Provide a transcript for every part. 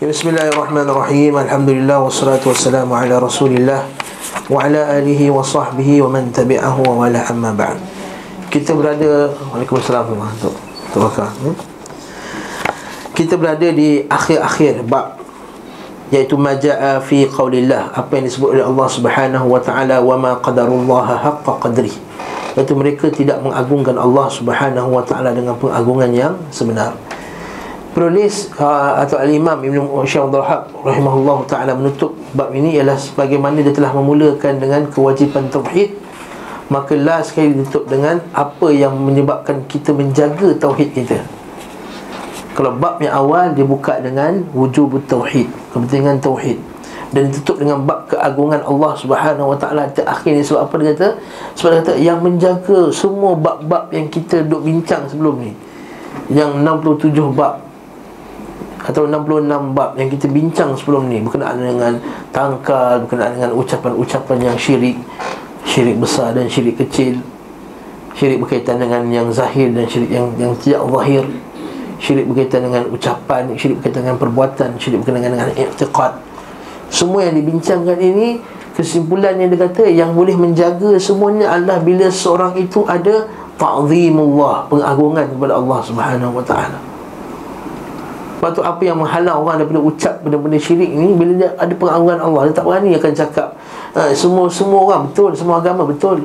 Bismillahirrahmanirrahim. Alhamdulillah wassalatu wassalamu ala Rasulillah wa ala alihi wa sahbihi wa man tabi'ahu wa wala amma ba'd. Kita berada, Waalaikumsalam warahmatullahi wabarakatuh. Kita berada di akhir-akhir bab, iaitu maja'a fi qaulillah, apa yang disebut oleh Allah Subhanahu wa taala, wa ma qadarullaha haqqa qadri, iaitu mereka tidak mengagungkan Allah Subhanahu wa taala dengan pengagungan yang sebenar. Penulis atau Al-Imam Ibn Syaikhul Wahhab rahimahullah ta'ala menutup bab ini ialah sebagaimana dia telah memulakan dengan kewajipan tauhid, maka last sekali ditutup dengan apa yang menyebabkan kita menjaga tauhid kita. Kalau bab yang awal dia buka dengan wujubut tauhid, kepentingan tauhid, dan ditutup dengan bab keagungan Allah Subhanahu wa taala. Terakhir ni sebab apa dia kata? Sebab dia kata yang menjaga semua bab-bab yang kita duk bincang sebelum ni, yang 67 bab atau 66 bab yang kita bincang sebelum ni, berkenaan dengan tangkal, berkenaan dengan ucapan-ucapan yang syirik, syirik besar dan syirik kecil, syirik berkaitan dengan yang zahir dan syirik yang tidak zahir, syirik berkaitan dengan ucapan, syirik berkaitan dengan perbuatan, syirik berkaitan dengan i'tiqad. Semua yang dibincangkan ini, kesimpulannya dia kata yang boleh menjaga semuanya adalah bila seorang itu ada ta'zimullah, pengagungan kepada Allah Subhanahu wa taala. Sebab tu apa yang menghalang orang daripada ucap benda-benda syirik ni, bila dia ada pengagungan Allah, dia tak berani akan cakap semua orang betul, semua agama betul.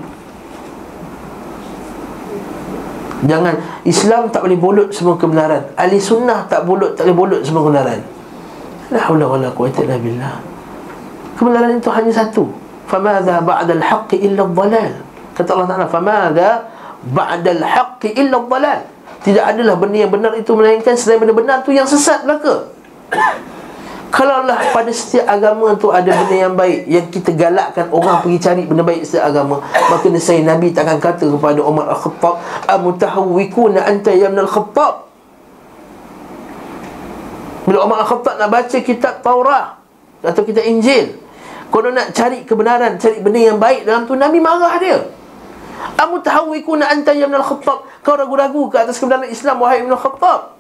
Jangan, Islam tak boleh bolot semua kebenaran, ahli sunnah tak boleh bolot semua kebenaran. La haula wala quwwata illa billah. Kebenaran itu hanya satu. Famadha ba'dal haqqi illa ad-dhalal. Kata Allah Ta'ala, famadha ba'dal haqqi illa ad-dhalal. Tidak adalah benda yang benar itu melainkan selain benda benar tu yang sesat belaka. Kalaulah pada setiap agama tu ada benda yang baik, yang kita galakkan orang pergi cari benda baik setiap agama, maka nescaya Nabi takkan kata kepada Umar Al-Khattab, amutahawwikuna anta ya ibn Al-Khattab. Bila Umar Al-Khattab nak baca kitab Taurat atau kitab Injil, kalau nak cari kebenaran, cari benda yang baik dalam tu, Nabi marah dia. Amutahawwikuna anta ya ibn Al-Khattab, kau ragu-ragu ke atas kebenaran Islam wahai Ibn Al-Khattab.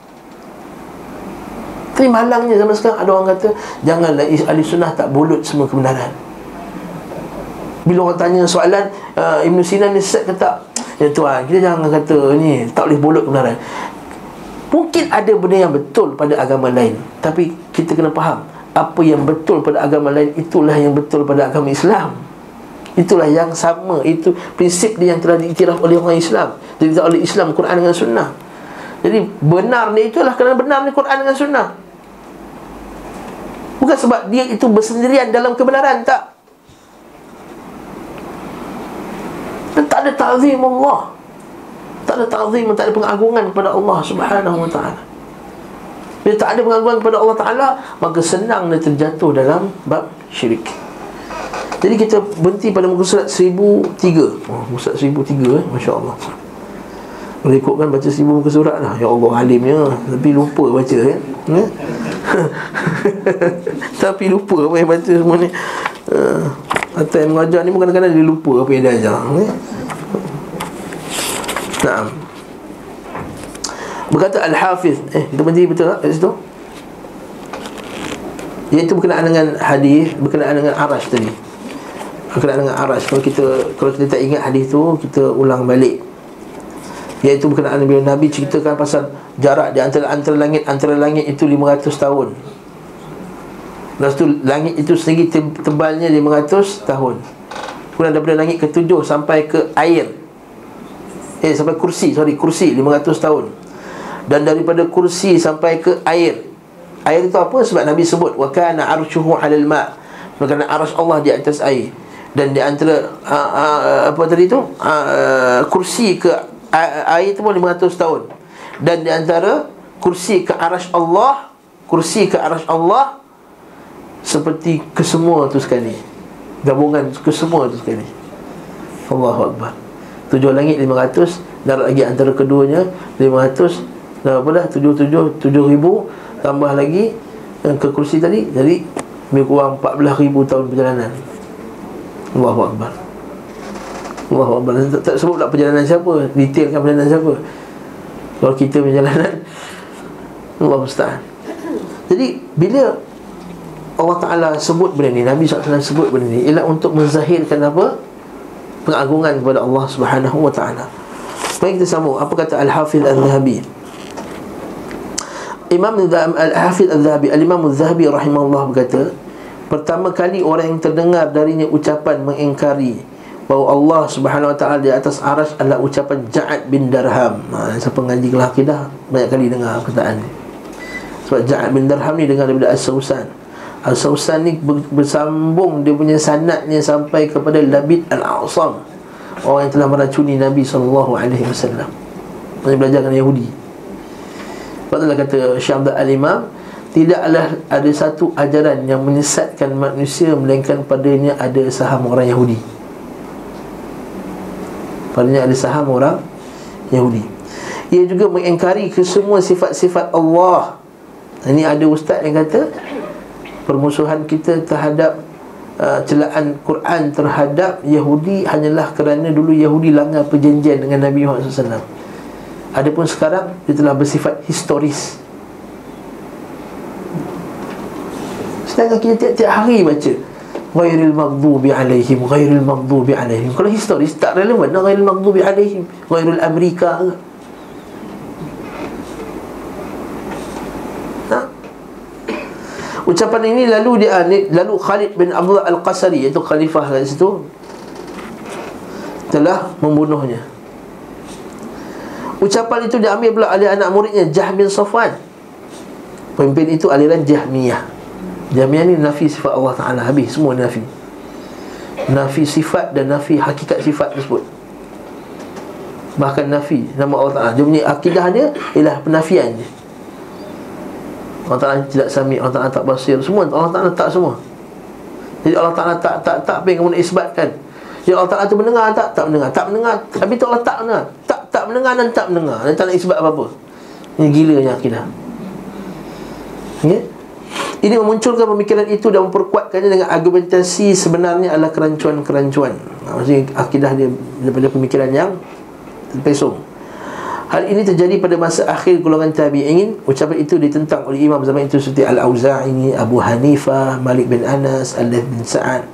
Tapi malangnya zaman sekarang ada orang kata, janganlah ahli sunnah tak bulut semua kebenaran. Bila orang tanya soalan, Ibn Sina ni sesat ke tak? Ya tuan, kita jangan kata ni tak boleh bulut kebenaran. Mungkin ada benda yang betul pada agama lain, tapi kita kena faham, apa yang betul pada agama lain, itulah yang betul pada agama Islam. Itulah yang sama, itu prinsip dia yang telah diiktiraf oleh orang Islam, diiktiraf oleh Islam, Quran dengan Sunnah. Jadi benar ni itulah kerana benar ni Quran dengan Sunnah, bukan sebab dia itu bersendirian dalam kebenaran, tak. Dan tak ada ta'zim Allah, tak ada ta'zim, tak ada pengagungan kepada Allah Subhanahu wa ta'ala. Bila tak ada pengagungan kepada Allah Ta'ala, maka senang dia terjatuh dalam bab syirik. Jadi kita berhenti pada muka surat 1003. Muka surat 1003 Masya Allah. Boleh ikutkan baca 1000 muka surat lah. Ya Allah, alimnya, tapi lupa baca kan? Tapi lupa apa yang baca semua ni. Atau yang mengajar ni pun kadang-kadang dia lupa apa yang dia ajar. Naam. Berkata Al-Hafiz, kita berhenti betul tak kat situ? Iaitu berkenaan dengan hadis, berkenaan dengan arash tadi, berkenaan dengan arash. Kalau kita tak ingat hadis tu, kita ulang balik. Iaitu berkenaan bila Nabi ceritakan pasal jarak di antara langit itu 500 tahun. Lepas tu langit itu sendiri tebalnya 500 tahun. Kemudian daripada langit ke-7 sampai ke air, sampai kursi 500 tahun. Dan daripada kursi sampai ke air itu apa? Sebab Nabi sebut wa kana arshuhu 'alal ma', kerana arsy Allah di atas air. Dan di antara apa tadi tu, kursi ke air itu pun 500 tahun. Dan di antara kursi ke arsy Allah seperti kesemua tu sekali, gabungan kesemua tu sekali. Allahu Akbar. 7 langit 500, darat lagi antara keduanya 500, dah apa dah 7,000 tambah lagi ke kursi tadi, jadi lebih kurang 14,000 tahun perjalanan. Allahu Akbar. Allahu Akbar. Tak sebut tak perjalanan siapa, detailkan perjalanan siapa. Kalau kita perjalanan, Allah musta'an. Jadi bila Allah Ta'ala sebut benda ni, Nabi SAW sebut benda ni, ialah untuk menzahirkan apa? Pengagungan kepada Allah Subhanahu Wa Ta'ala. Baik, kita sambung. Apa kata Al-Hafiz Al-Zahabi? Imam Al-Hafiz Al-Zahabi, Al-Imam Al-Zahabi rahimahullah berkata, pertama kali orang yang terdengar darinya ucapan mengingkari bahawa Allah Subhanahu Wa Ta'ala di atas arash adalah ucapan Ja'ad bin Darham. Siapa ngaji kelas akidah banyak kali dengar perkataan ni. Sebab Ja'ad bin Darham ni dengar daripada As-Sawsan. As-Sawsan ni bersambung dia punya sanadnya sampai kepada Labid Al-A'sam, orang yang telah meracuni Nabi SAW. Dia belajar dengan Yahudi. Sebab itulah kata Syekh Abdul Al-Imam, tidaklah ada satu ajaran yang menyesatkan manusia melainkan padanya ada saham orang Yahudi. Padanya ada saham orang Yahudi. Ia juga mengingkari kesemua sifat-sifat Allah. Ini ada ustaz yang kata permusuhan kita terhadap celaan Quran terhadap Yahudi hanyalah kerana dulu Yahudi langgar perjanjian dengan Nabi Muhammad SAW. Adapun sekarang dia telah bersifat historis. Sedangkan kita tiap-tiap hari baca ghairil maghdubi alaihim, ghairil maghdubi alaihim. Kalau historis tak relevan, ghairil maghdubi alaihim, ghairil Amerika ke? Ucapan ini lalu Khalid bin Abdullah Al-Qasari, iaitu khalifah kat situ, telah membunuhnya. Ucapan itu diambil pula oleh anak muridnya Jahm bin Safwan. Pemimpin itu aliran Jahmiyah. Jahmiyah ni nafi sifat Allah Ta'ala, habis semua nafi. Nafi sifat dan nafi hakikat sifat tersebut. Bahkan nafi nama Allah Ta'ala. Dia punya akidah dia ialah penafian je. Allah Ta'ala tidak sami', Allah Ta'ala tak basir, semua Allah Ta'ala tak semua. Jadi Allah Ta'ala tak apa yang kamu nak isbatkan. Jadi Allah Ta'ala tu mendengar tak mendengar, tak mendengar. Tapi tu Allah tak mendengar, tak mendengar dan tak mendengar. Dan tak nak isbat apa-apa. Ini gilanya akidah. Okay? Ini memunculkan pemikiran itu dan memperkuatkannya dengan argumentasi sebenarnya adalah kerancuan-kerancuan. Maksudnya akidah dia daripada pemikiran yang terpesong. Hal ini terjadi pada masa akhir golongan tabi'in. Ucapan itu ditentang oleh imam zaman itu seperti Al-Auza'i, Abu Hanifah, Malik bin Anas, Al-Layth bin Sa'ad,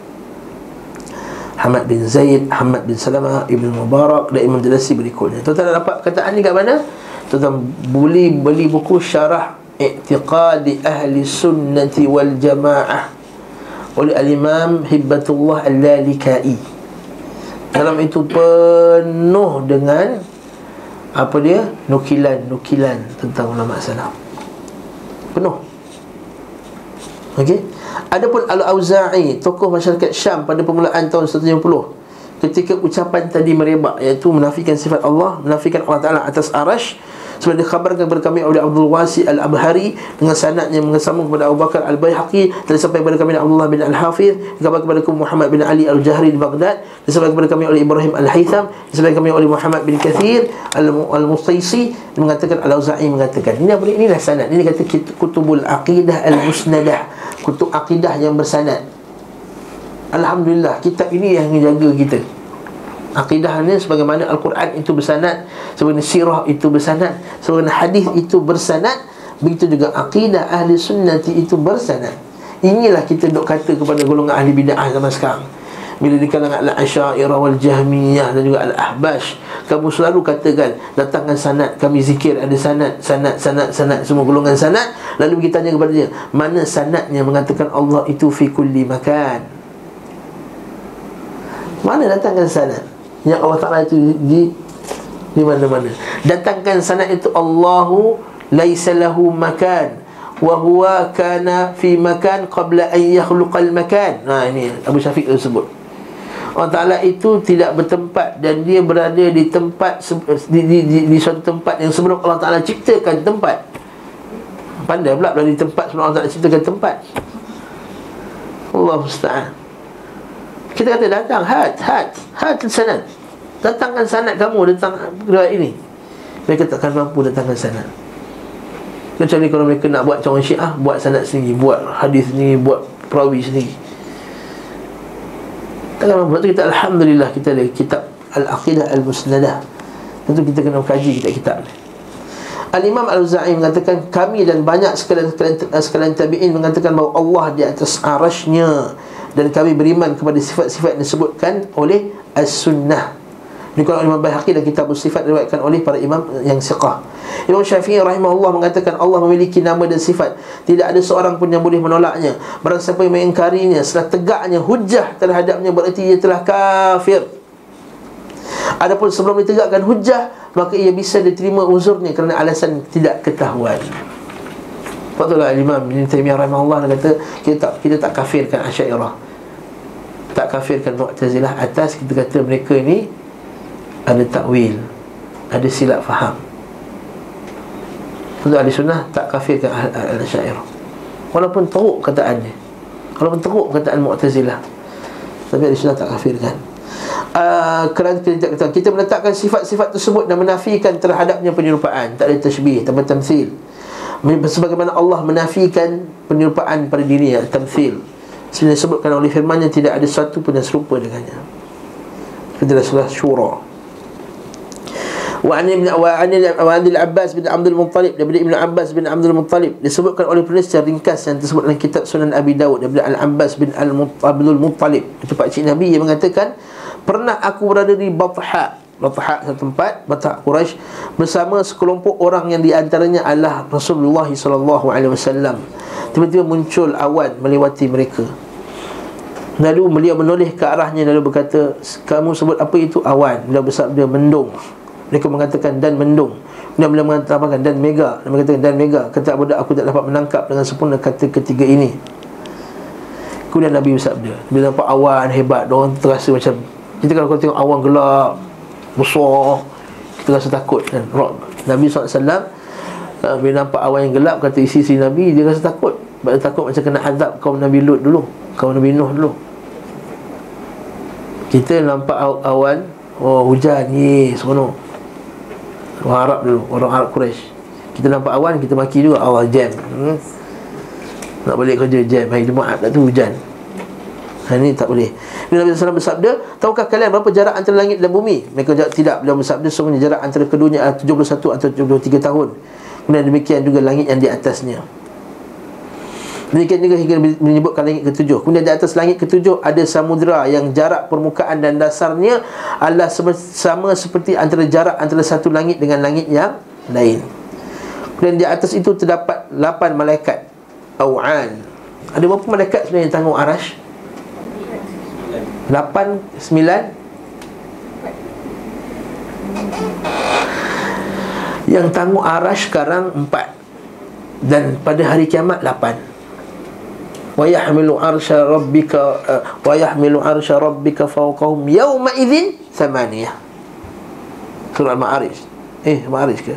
Hamad bin Zaid, Hamad bin Salamah, Ibn Mubarak dan Imam Jalasi berikutnya. Tuan-tuan dapat perkataan ni kat mana? Tuan-tuan boleh beli buku Syarah I'tiqadi Ahli Sunnati wal Jamaah oleh Al-Imam Hibbatullah Al-Lalikai. Dalam itu penuh dengan apa dia? Nukilan tentang ulama salaf. Penuh. Okey. Adapun Al-Auza'i, tokoh masyarakat Syam pada permulaan tahun 150, ketika ucapan tadi merebak, iaitu menafikan sifat Allah, menafikan Allah Ta'ala atas arash, sebab dikhabarkan kepada kami oleh Abdul Wasi Al-Abhari dengan sanadnya mengesambung kepada Abu Bakar Al-Baihaqi, dan sampai kepada kami Abdullah bin Al-Hafiz, dikhabarkan kepada Muhammad bin Ali Al-Jahri di Baghdad, dan sampai kepada kami oleh Ibrahim Al-Haytham, dan sampai kami oleh Muhammad bin Kathir Al-Mustaisi, mengatakan Al-Auza'i mengatakan. Inilah sanad. Ini kata kutubul aqidah al-musnadah, kutub akidah yang bersanad. Alhamdulillah, kitab ini yang menjaga kita. Akidahnya sebagaimana Al-Quran itu bersanad, sebagaimana sirah itu bersanad, sebagaimana hadis itu bersanad, begitu juga akidah ahli sunnati itu bersanad. Inilah kita dok kata kepada golongan ahli bid'ah zaman sekarang. Bila di kalangan Al-Asy'ariyah wal Jahmiyah dan juga Al-Ahbash, kamu selalu katakan datangkan sanad, kami zikir ada sanad, semua golongan sanad. Lalu kita tanya kepada dia, mana sanadnya mengatakan Allah itu fi kulli makan? Mana datangkan sanad yang Allah Ta'ala itu di mana-mana? Datangkan sanad itu Allahu laisa lahu makan wa huwa kana fi makan qabla an yakhluqal makan. Ini Abu Syafiq sebut. Allah Ta'ala itu tidak bertempat dan dia berada di tempat di suatu tempat yang sebelum Allah Ta'ala ciptakan tempat. Pandai pula berada di tempat sebelum Allah Ta'ala ciptakan tempat. Allah musta'an. Kita kata datang hat sanad. Datangkan sanad kamu tentang riwayat ini. Mereka takkan mampu datangkan sanad. Kecuali kalau mereka nak buat macam Syiah, buat sanad sendiri, buat hadis sendiri, buat perawi sendiri. Takkan mampu. Lepas tu kita alhamdulillah kita ada kitab Al-Aqidah Al-Musnadah. Tentu kita kena kaji kitab-kitab ni. Al-Imam Al-Auza'i mengatakan, kami dan banyak sekalian tabi'in mengatakan bahawa Allah di atas arasy-Nya, dan kami beriman kepada sifat-sifat yang disebutkan oleh As-Sunnah. Dikutip Imam Baihaqi dan Kitab Sifat diriwayatkan oleh para imam yang siqah. Imam Syafi'i rahimahullah mengatakan Allah memiliki nama dan sifat, tidak ada seorang pun yang boleh menolaknya. Barang siapa yang mengingkarinya setelah tegaknya hujjah terhadapnya, berarti ia telah kafir. Adapun sebelum ditegakkan hujjah, maka ia bisa diterima uzurnya kerana alasan tidak ketahuan. Itulah Imam Ibn Taymiyah rahimahullah kata, kita tak kafirkan Asy'ariyah, tak kafirkan Mu'tazilah atas kita kata mereka ni ada takwil, ada silap faham. Untuk ahli sunnah tak kafirkan Asy'ariyah, walaupun teruk kataannya, walaupun teruk kataan Mu'tazilah, tapi ahli sunnah tak kafirkan. Kerana kita meletakkan sifat-sifat tersebut dan menafikan terhadapnya penyerupaan, tak ada tashbih, tak ada tamthil. Sebagaimana Allah menafikan penyerupaan pada dirinya, tamthil. Sebenarnya disebutkan oleh firman-Nya, tidak ada satu pun yang serupa dengannya. Itulah surah Syura. Wa anil Abbas bin Abdul Muttalib, daripada Ibnu Abbas bin Abdul Muttalib, disebutkan oleh penulis secara ringkas yang tersebut dalam kitab Sunan Abi Dawud, daripada Al-Abbas bin Abdul Muttalib, itu pakcik Nabi, yang mengatakan, pernah aku berada di Batha, satu tempat, Batha Quraisy, bersama sekelompok orang yang diantaranya adalah Rasulullah SAW. Tiba-tiba muncul awan melewati mereka. Lalu beliau menoleh ke arahnya, lalu berkata, kamu sebut apa itu? Awan. Beliau bersabda, mendung. Mereka mengatakan, dan mendung. Dan beliau mengatakan, dan mega. Dia mengatakan, dan mega. Kata Abu Dawud, aku tak dapat menangkap dengan sempurna kata ketiga ini. Kemudian Nabi bersabda, bila nampak awan hebat, orang terasa macam, kita kalau tengok awan gelap besar, kita rasa takut kan. Nabi SAW bila nampak awan yang gelap, kata isi Nabi, dia rasa takut. Sebab dia takut macam kena azab kaum Nabi Lut dulu, kaum Nabi Nuh dulu. Kita nampak awan, oh hujan, seronok. Orang Arab dulu, orang Arab Quraisy. Kita nampak awan, kita maki juga, Allah jam. Nak balik kerja jam, hari Jumaat tak tu hujan. Ini tak boleh. Nabi SAW bersabda, tahukah kalian berapa jarak antara langit dan bumi? Mereka jawab tidak. Beliau bersabda, sungguhnya jarak antara keduanya adalah 71 atau 73 tahun. Kemudian demikian juga langit yang di atasnya. Demikian juga hingga menyebutkan langit ketujuh. Kemudian di atas langit ketujuh ada samudera yang jarak permukaan dan dasarnya adalah sama seperti antara jarak antara satu langit dengan langit yang lain. Kemudian di atas itu terdapat 8 malaikat Awan. Ada berapa malaikat sebenarnya yang tanggung arash? 8, 9. Yang tanggung arash sekarang 4. Dan pada hari kiamat 8. Wa yahmilu arsha rabbika fawqahum yawma idzin 8. Surah Al-Ma'arij. Ma'arij ke?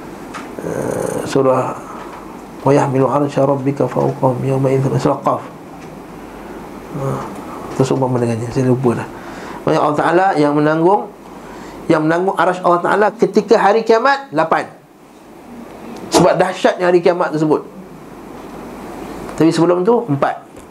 Surah wa yahmilu arsha rabbika fawqahum yawma idzin, surah Qaf. Tersumber dengannya, saya lupa dah. Maksudnya Allah Ta'ala yang menanggung arash Allah Ta'ala ketika hari kiamat 8. Sebab dahsyatnya hari kiamat tersebut. Tapi sebelum tu 4.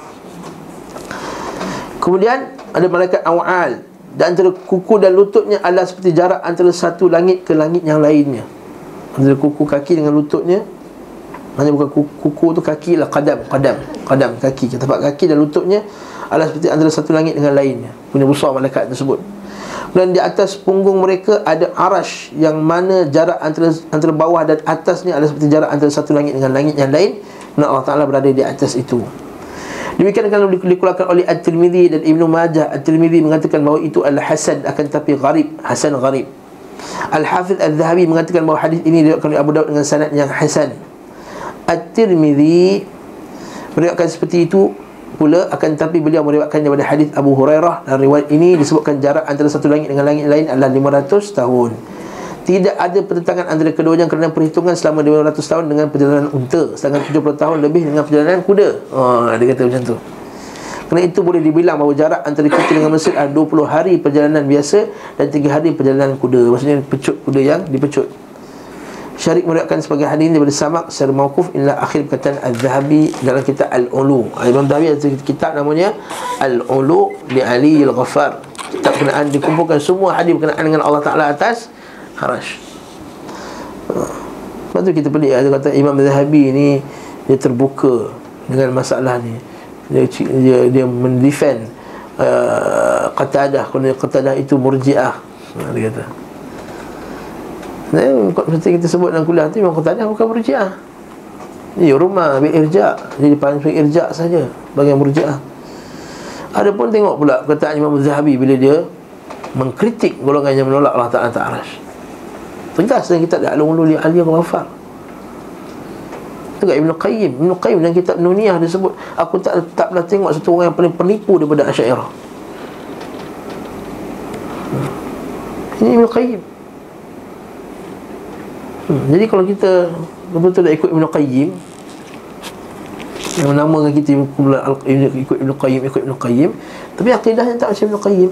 Kemudian ada malaikat Awal, dan antara kuku dan lututnya adalah seperti jarak antara satu langit ke langit yang lainnya. Antara kuku kaki dengan lututnya, maksudnya bukan kuku tu kaki lah, qadam kaki, tapak kaki dan lututnya adalah seperti antara satu langit dengan lainnya. Punya besar malaikat tersebut. Dan di atas punggung mereka ada arash, yang mana jarak antara bawah dan atasnya adalah seperti jarak antara satu langit dengan langit yang lain. Dan Allah Ta'ala berada di atas itu. Demikian kalau dikeluarkan oleh At-Tirmidzi dan Ibnu Majah. At-Tirmidzi mengatakan bahawa itu adalah hasan, akan tapi gharib, hasan gharib. Al-Hafidh Al-Zahabi mengatakan bahawa hadis ini diriwayatkan oleh Abu Dawud dengan sanad yang hasan. At-Tirmidzi meriwayatkan seperti itu pula, akan tapi beliau meriwayatkan daripada hadis Abu Hurairah, dan riwayat ini disebutkan jarak antara satu langit dengan langit lain adalah 500 tahun. Tidak ada pertentangan antara keduanya kerana perhitungan selama 500 tahun dengan perjalanan unta, sedangkan 70 tahun lebih dengan perjalanan kuda. Dia kata macam tu. Kerana itu boleh dibilang bahawa jarak antara kita dengan Mesir adalah 20 hari perjalanan biasa dan 3 hari perjalanan kuda. Maksudnya pecut kuda yang dipecut. Syarik meriwayatkan sebagai hadis daripada Samak secara mauquf inilah akhir perkataan Al-Zahabi dalam kitab Al-Ulu. Imam Zahabi ada kitab namanya Al-Ulu li Ali Al-Ghaffar. Kitab berkenaan, dikumpulkan semua hadis berkenaan dengan Allah Ta'ala atas Arash. Lepas tu kita pelik, ada kata Imam Zahabi ni dia terbuka dengan masalah ni. Dia mendefend Qatadah, kalau Qatadah itu murji'ah. Dia kata. Seperti kita sebut dalam kuliah tu, Imam Qatadah bukan murji'ah. Dia rumah bil irja', jadi panggil irja' saja bagian murji'ah. Adapun tengok pula perkataan Imam Zahabi bila dia mengkritik golongan yang menolak Allah Ta'ala Ta'arash. Tegas dalam kitab Al-Ulul Aliyah Ghafar. Juga Ibn Qayyim dalam kitab Nuniyah dia sebut, aku tak pernah tengok satu orang yang paling penipu daripada Asy'ariyah. Ini Ibn Qayyim. Jadi kalau kita betul-betul nak ikut Ibn Qayyim, yang menamakan kita ikut Ibn Qayyim, tapi akidahnya tak macam Ibn Qayyim.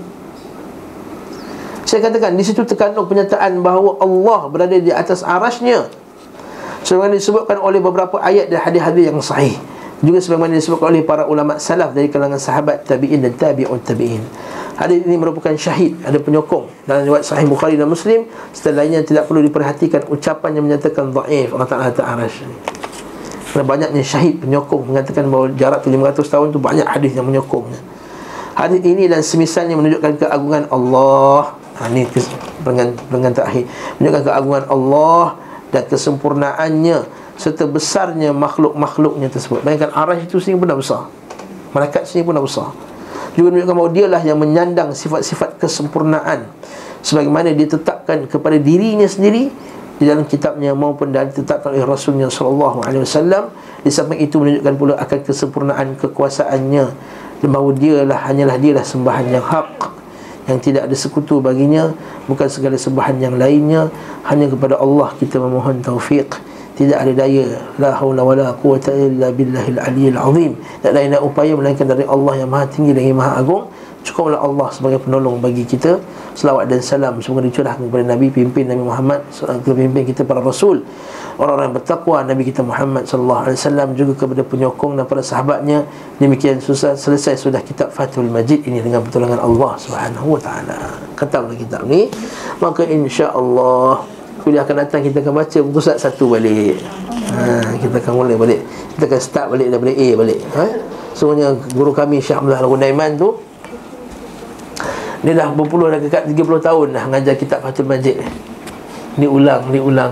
Saya katakan di situ terkandung penyataan bahawa Allah berada di atas arasy-Nya, sebagaimana disebutkan oleh beberapa ayat dan hadis-hadis yang sahih, juga sebagaimana disebutkan oleh para ulama salaf dari kalangan sahabat, tabi'in dan tabi'un tabi'in. Hadis ini merupakan syahid, ada penyokong dalam riwayat Sahih Bukhari dan Muslim. Setelah lainnya tidak perlu diperhatikan ucapan yang menyatakan dhaif Allah Ta'ala Ta'arash. Kerana banyaknya syahid penyokong mengatakan bahawa jarak tu 500 tahun tu banyak hadis yang menyokongnya. Hadis ini dan semisalnya menunjukkan keagungan Allah. Ini peringatan terakhir, menunjukkan keagungan Allah dan kesempurnaannya serta besarnya makhluk-makhluknya tersebut. Bayangkan arasy itu sendiri pun dah besar, malaikat sendiri pun dah besar. Juga menunjukkan bahawa dialah yang menyandang sifat-sifat kesempurnaan sebagaimana dia tetapkan kepada dirinya sendiri di dalam kitabnya maupun dan ditetapkan oleh Rasulnya sallallahu alaihi wasallam. Di samping itu menunjukkan pula akan kesempurnaan kekuasaannya dan bahawa hanyalah dialah sembahan yang hak, yang tidak ada sekutu baginya, bukan segala sembahan yang lainnya. Hanya kepada Allah kita memohon taufik. Tidak ada daya, la haula wala quwwata illa billahil aliyyil azim. Tak ada lain upaya melainkan dari Allah yang maha tinggi lagi maha agung. Cukuplah Allah sebagai penolong bagi kita. Selawat dan salam semoga dicurahkan kepada Nabi, pimpin Nabi Muhammad, pimpin kita para rasul, orang-orang yang bertakwa, Nabi kita Muhammad sallallahu alaihi wasallam, juga kepada penyokong dan para sahabatnya. Demikian selesai sudah kitab Fathul Majid ini dengan pertolongan Allah Subhanahu wa taala. Khatamlah kitab ni, maka insya-Allah kuliah akan datang kita akan baca buku surat 1 balik. Kita akan mula balik. Kita akan start balik daripada A balik. Semuanya guru kami Syekh Abdullah Al-Ghunaiman tu, dia dah berpuluh dah dekat 30 tahun dah mengajar kitab Fathul Majid. Diulang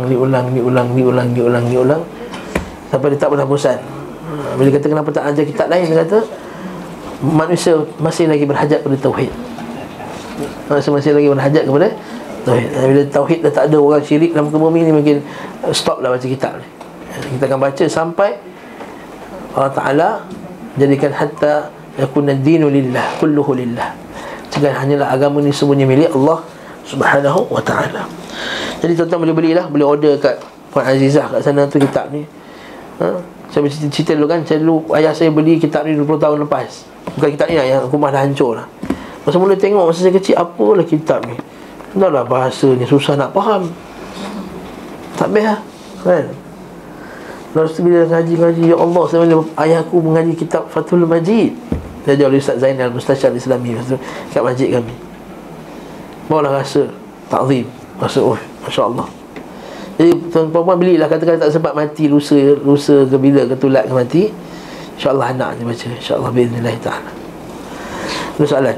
sampai dia tak pernah bosan. Bila kata kenapa tak ajar kitab lain, dia kata manusia masih lagi berhajat pada tauhid. Masih lagi berhajat kepada tauhid. Bila tauhid dah tak ada, orang syirik dalam muka bumi ni, mungkin stop lah baca kitab ni. Kita akan baca sampai Allah Ta'ala jadikan hatta yakuna ad-dinu lillah, kulluhu lillah. Jangan hanyalah agama ni semuanya milik Allah Subhanahu wa ta'ala. Jadi tuan-tuan boleh belilah, boleh order kat Puan Azizah kat sana tu kitab ni. Saya cerita dulu kan, ayah saya beli kitab ni 20 tahun lepas. Bukan kitab ni lah, yang rumah dah hancur lah. Masa mula tengok, masa saya kecil, apalah kitab ni, dah lah bahasanya susah nak faham, tak best lah kan. Lepas tu bila ngaji, ya Allah, sebenarnya ayahku mengaji kitab Fathul Majid, dia oleh Ustaz Zainal, Mustasyar Islami kat masjid kami. Bawalah rasa ta'zim, rasa Masya Allah. Jadi tuan-tuan belilah, katakan tak sempat mati, lusa ke bila ke tulat ke mati, InsyaAllah anak dia baca, InsyaAllah bi'idhnillah ta'ala. Ada soalan?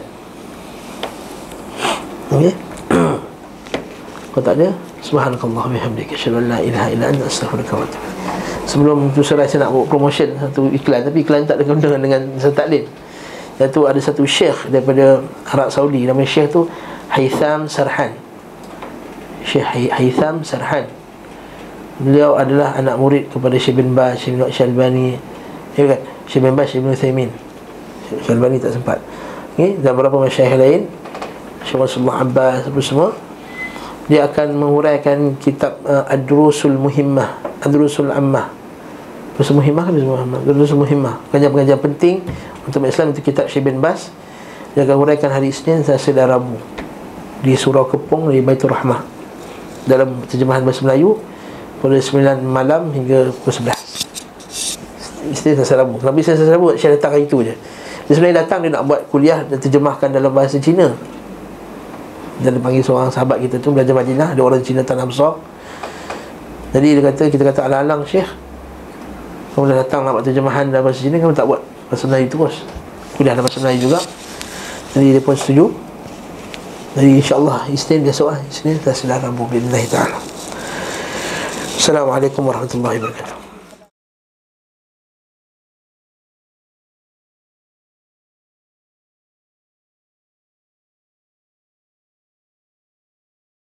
Okey. Kalau tak ada, subhanakallah bihamdika asyhadu an la ilaha illa anta astaghfiruka wa atubu ilaik. Sebelum tu saya nak buat promotion satu iklan, tapi iklan tak ada kena dengan satu taklid. Iaitu ada satu syekh daripada Arab Saudi, nama syekh tu Haytham Sarhan. Syekh Haytham Sarhan. Beliau adalah anak murid kepada Syekh bin Baz, Syekh Syalbani, ya kan? Syekh bin Baz, Syekh bin Uthaymin. Syalbani tak sempat. Okey, dan beberapa masyayikh lain, Syekh Rasulullah Abbas, apa semua. Dia akan menguraikan kitab Ad-Durusul Muhimmah, Ad-Durusul Ammah. Durusul Muhimmah kan Durusul Muhimmah, pengajian-pengajian penting untuk Islam, itu kitab Syekh bin Baz. Dia akan uraikan hari Isnin, Selasa dan Rabu di Surau Kepong di Baitur Rahmah, dalam terjemahan bahasa Melayu, pada 9 malam hingga pukul 11. Isnin, Selasa, Rabu. Kenapa Isnin, Selasa, Rabu? Syekh datang hari itu je. Dia sebenarnya datang, dia nak buat kuliah dan terjemahkan dalam bahasa Cina. Dan dia panggil seorang sahabat kita tu belajar Madinah, ada orang Cina tanah besar. Jadi dia kata, kita kata alang-alang Syekh, kamu dah datang nak buat terjemahan dalam bahasa sini, kamu tak buat bahasa Melayu terus, kuliah dalam bahasa Melayu juga. Jadi dia pun setuju. Jadi insyaAllah Isnin besok, Isnin kita sedar Rabu billahi ta'ala. Assalamualaikum warahmatullahi wabarakatuh.